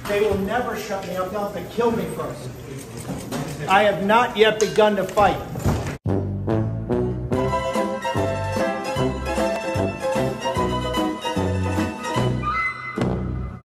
They will never shut me up. They'll have to kill me first. I have not yet begun to fight.